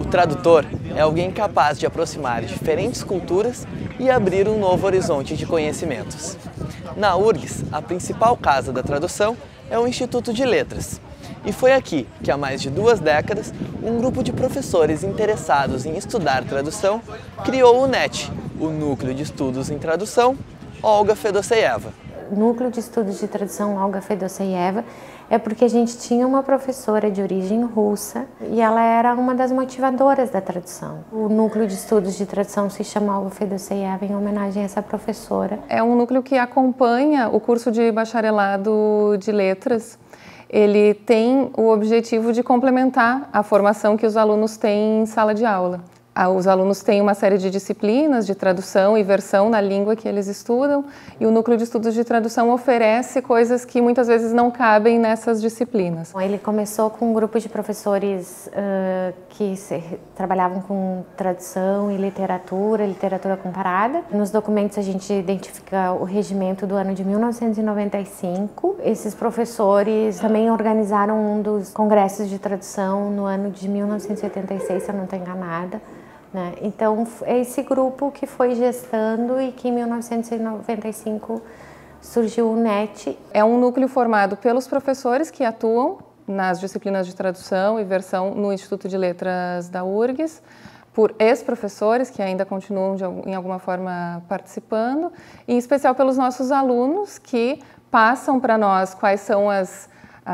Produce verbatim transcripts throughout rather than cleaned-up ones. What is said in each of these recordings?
tradutor é alguém capaz de aproximar diferentes culturas e abrir um novo horizonte de conhecimentos. Na U R G S, a principal casa da tradução é o Instituto de Letras. E foi aqui que, há mais de duas décadas, um grupo de professores interessados em estudar tradução criou o NET, o Núcleo de Estudos em Tradução Olga Fedoseyeva. Núcleo de Estudos de Tradução Olga Fedoseyeva é porque a gente tinha uma professora de origem russa e ela era uma das motivadoras da tradução. O Núcleo de Estudos de Tradução se chama Olga Fedoseyeva em homenagem a essa professora. É um núcleo que acompanha o curso de bacharelado de letras. Ele tem o objetivo de complementar a formação que os alunos têm em sala de aula. Os alunos têm uma série de disciplinas de tradução e versão na língua que eles estudam, e o Núcleo de Estudos de Tradução oferece coisas que muitas vezes não cabem nessas disciplinas. Ele começou com um grupo de professores uh, que se, trabalhavam com tradução e literatura, literatura comparada. Nos documentos a gente identifica o regimento do ano de mil novecentos e noventa e cinco. Esses professores também organizaram um dos congressos de tradução no ano de mil novecentos e setenta e seis, se eu não estou enganada. Né? Então, é esse grupo que foi gestando e que em mil novecentos e noventa e cinco surgiu o NET. É um núcleo formado pelos professores que atuam nas disciplinas de tradução e versão no Instituto de Letras da U R G S, por ex-professores que ainda continuam de, em alguma forma participando, e em especial pelos nossos alunos que passam para nós quais são as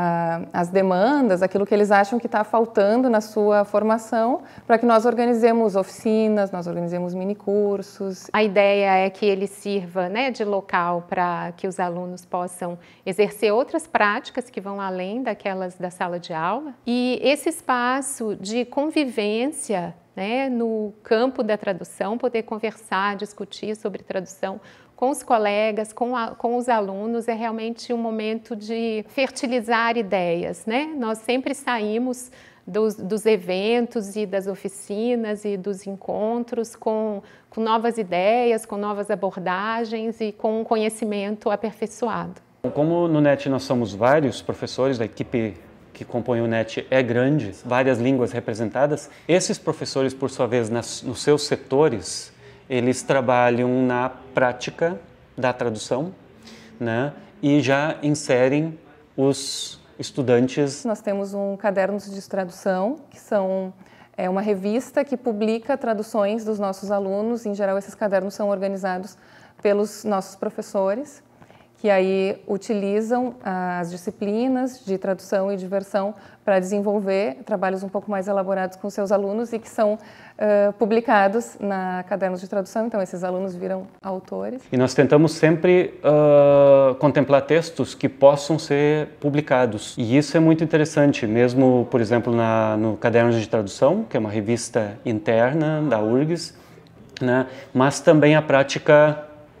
as demandas, aquilo que eles acham que está faltando na sua formação, para que nós organizemos oficinas, nós organizemos minicursos. A ideia é que ele sirva, né, de local para que os alunos possam exercer outras práticas que vão além daquelas da sala de aula. E esse espaço de convivência, né, no campo da tradução, poder conversar, discutir sobre tradução com os colegas, com, a, com os alunos, é realmente um momento de fertilizar ideias, né? Nós sempre saímos dos, dos eventos e das oficinas e dos encontros com, com novas ideias, com novas abordagens e com um conhecimento aperfeiçoado. Como no NET nós somos vários professores, a equipe que compõe o NET é grande, várias línguas representadas, esses professores, por sua vez, nas, nos seus setores, eles trabalham na prática da tradução, né, e já inserem os estudantes. Nós temos um caderno de tradução, que são, é uma revista que publica traduções dos nossos alunos. Em geral, esses cadernos são organizados pelos nossos professores, que aí utilizam as disciplinas de tradução e de versão para desenvolver trabalhos um pouco mais elaborados com seus alunos e que são uh, publicados na cadernos de tradução. Então, esses alunos viram autores. E nós tentamos sempre uh, contemplar textos que possam ser publicados. E isso é muito interessante, mesmo, por exemplo, na, no Cadernos de Tradução, que é uma revista interna da U R G S, né? Mas também a prática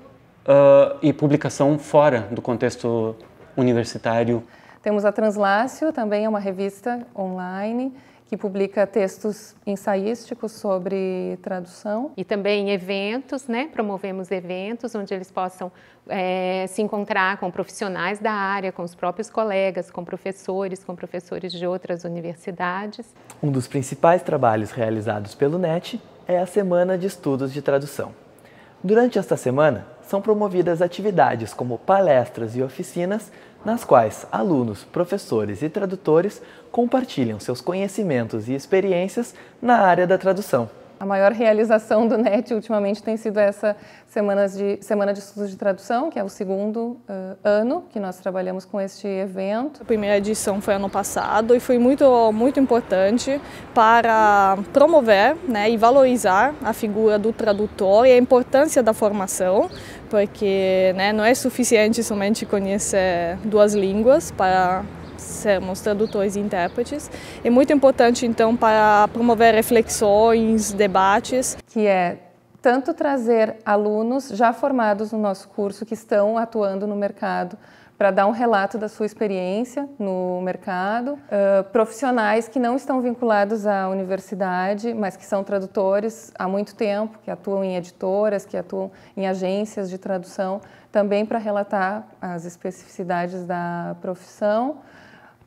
Uh, e publicação fora do contexto universitário. Temos a Translácio, também é uma revista online que publica textos ensaísticos sobre tradução. E também eventos, né? Promovemos eventos onde eles possam é, se encontrar com profissionais da área, com os próprios colegas, com professores, com professores de outras universidades. Um dos principais trabalhos realizados pelo NET é a Semana de Estudos de Tradução. Durante esta semana, são promovidas atividades como palestras e oficinas, nas quais alunos, professores e tradutores compartilham seus conhecimentos e experiências na área da tradução. A maior realização do NET ultimamente tem sido essa semana de, semana de Estudos de Tradução, que é o segundo uh, ano que nós trabalhamos com este evento. A primeira edição foi ano passado e foi muito, muito importante para promover, né, e valorizar a figura do tradutor e a importância da formação, porque, né, não é suficiente somente conhecer duas línguas para sermos tradutores e intérpretes. É muito importante, então, para promover reflexões, debates. Que é tanto trazer alunos já formados no nosso curso, que estão atuando no mercado, para dar um relato da sua experiência no mercado, uh, profissionais que não estão vinculados à universidade, mas que são tradutores há muito tempo, que atuam em editoras, que atuam em agências de tradução, também para relatar as especificidades da profissão.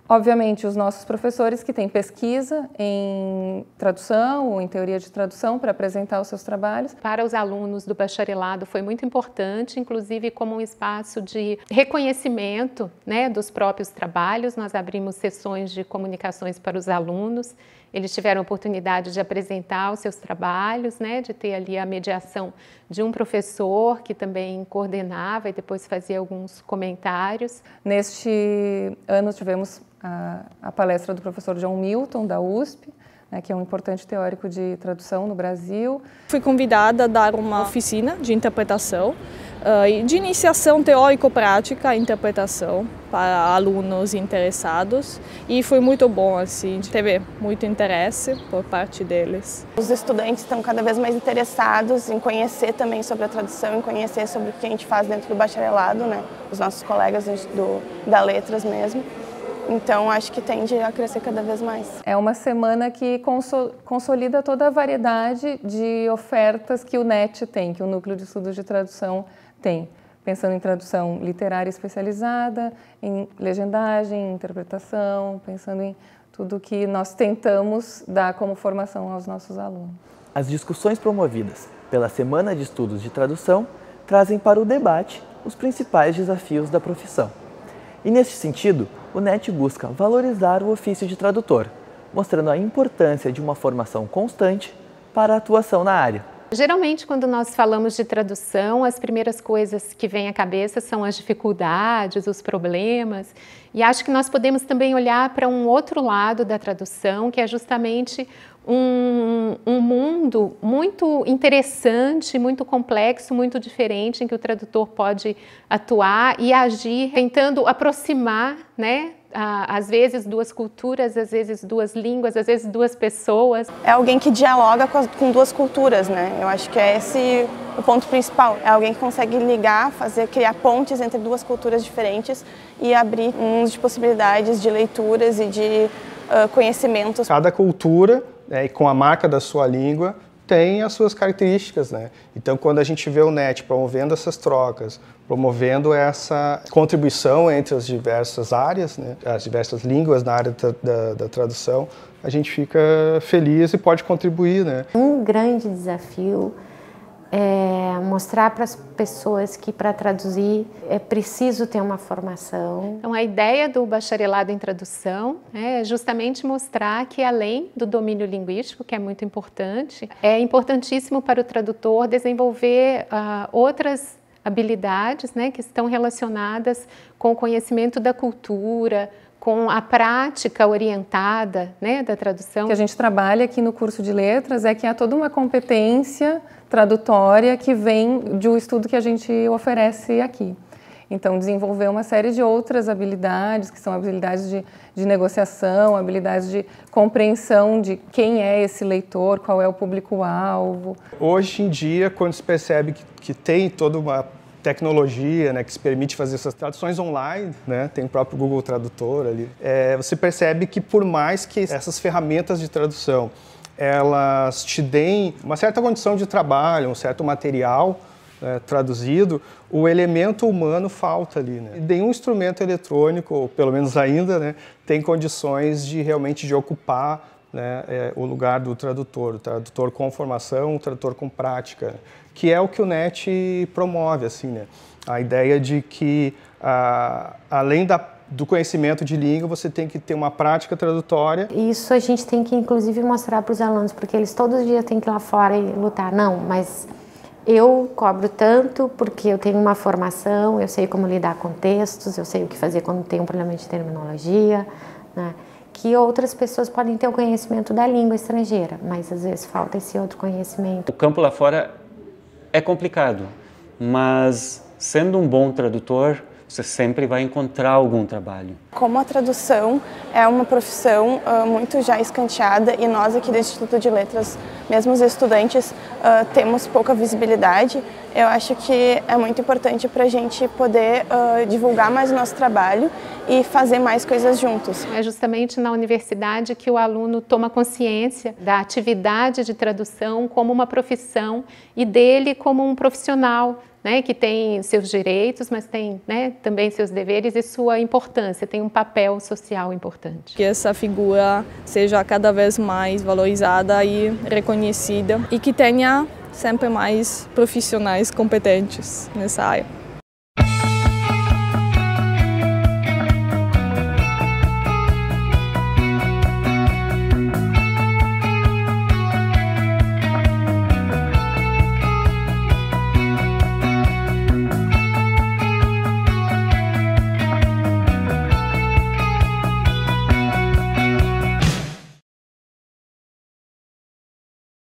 Obviamente, os nossos professores que têm pesquisa em tradução ou em teoria de tradução para apresentar os seus trabalhos. Para os alunos do bacharelado foi muito importante, inclusive como um espaço de reconhecimento, né, dos próprios trabalhos. Nós abrimos sessões de comunicações para os alunos. Eles tiveram a oportunidade de apresentar os seus trabalhos, né, de ter ali a mediação de um professor que também coordenava e depois fazia alguns comentários. Neste ano tivemos a, a palestra do professor John Milton, da U S P, né, que é um importante teórico de tradução no Brasil. Fui convidada a dar uma oficina de interpretação, uh, de iniciação teórico-prática à interpretação para alunos interessados, e foi muito bom, assim, teve muito interesse por parte deles. Os estudantes estão cada vez mais interessados em conhecer também sobre a tradução, em conhecer sobre o que a gente faz dentro do bacharelado, né? Os nossos colegas do, da Letras mesmo. Então, acho que tende a crescer cada vez mais. É uma semana que consolida toda a variedade de ofertas que o N E T tem, que o Núcleo de Estudos de Tradução tem. Pensando em tradução literária especializada, em legendagem, em interpretação, pensando em tudo que nós tentamos dar como formação aos nossos alunos. As discussões promovidas pela Semana de Estudos de Tradução trazem para o debate os principais desafios da profissão. E, neste sentido, o N E T busca valorizar o ofício de tradutor, mostrando a importância de uma formação constante para a atuação na área. Geralmente, quando nós falamos de tradução, as primeiras coisas que vêm à cabeça são as dificuldades, os problemas, e acho que nós podemos também olhar para um outro lado da tradução, que é justamente um, um mundo muito interessante, muito complexo, muito diferente, em que o tradutor pode atuar e agir, tentando aproximar, né, às vezes duas culturas, às vezes duas línguas, às vezes duas pessoas. É alguém que dialoga com, as, com duas culturas, né? Eu acho que é esse o ponto principal. É alguém que consegue ligar, fazer, criar pontes entre duas culturas diferentes e abrir um mundo de possibilidades de leituras e de uh, conhecimentos. Cada cultura, né, e com a marca da sua língua, tem as suas características, né? Então, quando a gente vê o N E T promovendo essas trocas, promovendo essa contribuição entre as diversas áreas, né, as diversas línguas na área da, da, da tradução, a gente fica feliz e pode contribuir, né? Um grande desafio é mostrar para as pessoas que para traduzir é preciso ter uma formação. Então, a ideia do bacharelado em tradução é justamente mostrar que, além do domínio linguístico, que é muito importante, é importantíssimo para o tradutor desenvolver uh, outras habilidades, né, que estão relacionadas com o conhecimento da cultura, com a prática orientada, né, da tradução. O que a gente trabalha aqui no curso de letras é que há toda uma competência tradutória que vem do estudo que a gente oferece aqui. Então, desenvolver uma série de outras habilidades, que são habilidades de, de negociação, habilidades de compreensão de quem é esse leitor, qual é o público-alvo. Hoje em dia, quando se percebe que, que tem toda uma tecnologia, né, que se permite fazer essas traduções online, né, tem o próprio Google Tradutor ali, é, você percebe que por mais que essas ferramentas de tradução elas te deem uma certa condição de trabalho, um certo material, né, traduzido, o elemento humano falta ali, né? Nenhum instrumento eletrônico, ou pelo menos ainda, né, tem condições de realmente de ocupar, né, é, o lugar do tradutor, o tradutor com formação, o tradutor com prática, que é o que o N E T promove, assim, né? A ideia de que, a, além da do conhecimento de língua, você tem que ter uma prática tradutória. Isso a gente tem que, inclusive, mostrar para os alunos, porque eles todos os dias têm que ir lá fora e lutar. Não, mas eu cobro tanto porque eu tenho uma formação, eu sei como lidar com textos, eu sei o que fazer quando tem um problema de terminologia, né? Que outras pessoas podem ter o conhecimento da língua estrangeira, mas às vezes falta esse outro conhecimento. O campo lá fora é complicado, mas sendo um bom tradutor, você sempre vai encontrar algum trabalho. Como a tradução é uma profissão uh, muito já escanteada e nós aqui do Instituto de Letras, mesmo os estudantes, uh, temos pouca visibilidade, Eu acho que é muito importante para a gente poder uh, divulgar mais o nosso trabalho e fazer mais coisas juntos. É justamente na universidade que o aluno toma consciência da atividade de tradução como uma profissão e dele como um profissional, né, que tem seus direitos, mas tem, né, também seus deveres e sua importância, tem um papel social importante. Que essa figura seja cada vez mais valorizada e reconhecida e que tenha sempre mais profissionais competentes nessa área.